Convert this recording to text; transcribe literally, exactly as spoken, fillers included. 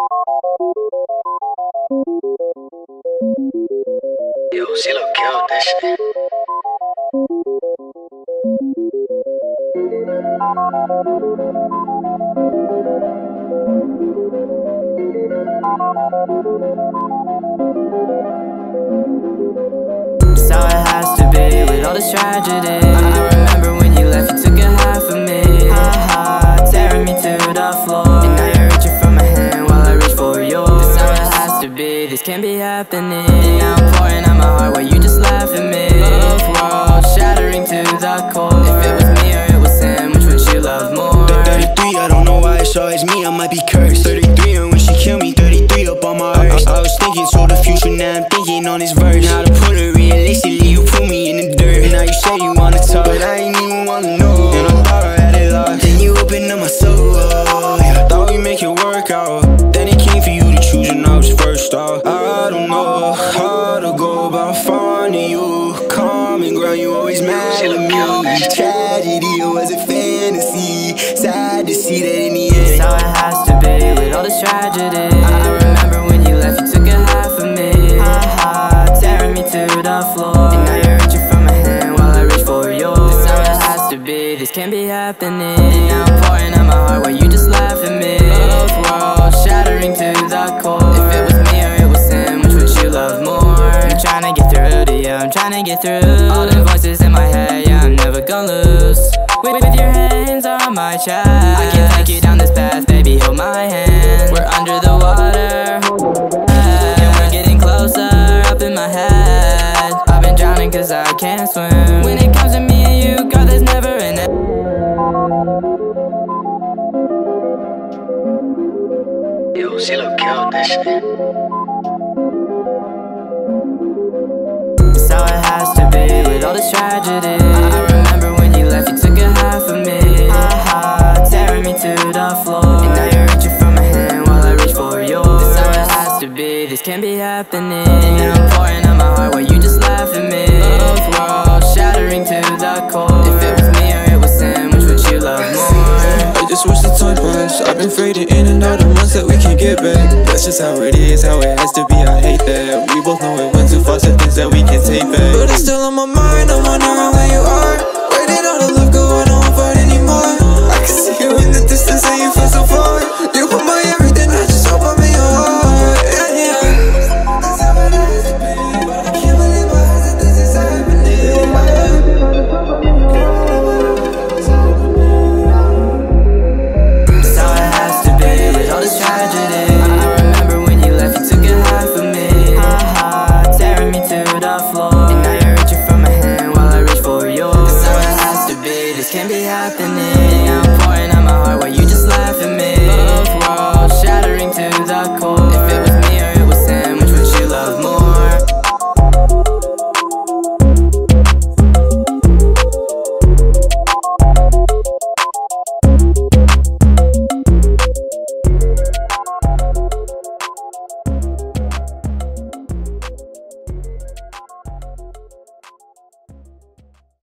Yo, CapzLock killed that shit. So it has to be with all this tragedy. I remember when you left, you took a half of me, ha-ha, tearing me to the floor. And now you're reaching for my hand while I reach for yours. This how it has to be, this can't be happening. And now I'm pouring out my heart while you just laugh at me. Both worlds shattering to the core. If it was me or it was him, which would you love more? thirty-three, I don't know why it's always me, I might be cursed. Thirty-three, and when she killed me, thirty-three up on my earth. I, I was thinking so the future, now I'm thinking on this verse. Now to put it realistically, you put me in the dirt. And now you say you wanna talk, but I ain't even wanna know. And I thought I had it locked, then you opened up my soul, yeah. Thought we make it work out, then it came for you to choose when I was first off. I don't know how to go about finding you. Common ground, you always mad at me. Tragedy, it was a fantasy. Sad to see that in the end. That's how it has to be with all this tragedy. I remember when you left, you took a half of me, ha-ha, tearing me to the floor. And now you're reaching for my hand while I reach for yours. That's how it has to be, this can't be happening. And now I'm pouring out my heart while you just laugh at me. Both worlds shattering to the core. If it was me or it was him, which would you love more? I'm trying to get through to you, I'm trying to get through all the voices in my head, yeah, I'm never gonna lose. With, with your hands on my chest, I can take you down this path, baby, hold my hand. We're under the water, and we're getting closer, up in my head. I've been drowning cause I can't swim. When it comes to me and you, girl, there's never an end. Yo, CapzLock killed that shit. So it has to be with all this tragedy. I remember when you left, you took a half of me, ha-ha, tearing me to the floor. And now you're reaching for my hand while I reach for yours. This how it has to be, this can't be happening. And now I'm pouring out my heart while you just laugh at me. Both worlds shattering to the core. If it was me or it was him, which would you love more? I just wish the time passed. I've been fading in and out of months that we can't get back. That's just how it is, how it has to be, I hate that. We both know it went too fast, the things that we can't take back. But it's still on my mind, I'm wondering where you are. Where did all the love go? I don't want fight anymore. I can see you in the distance and you feel so far. You put my everything, I just hope I'm in your heart. Yeah, yeah. That's how it has to be, but I can't believe my eyes that this is happening. So it has to be with all this tragedy. I remember when you left, you took a half of me, ha-ha, tearing me to the floor. And now you're reaching for my hand while I reach for yours. This how it has to be, this can't be happening. And now I'm pouring out my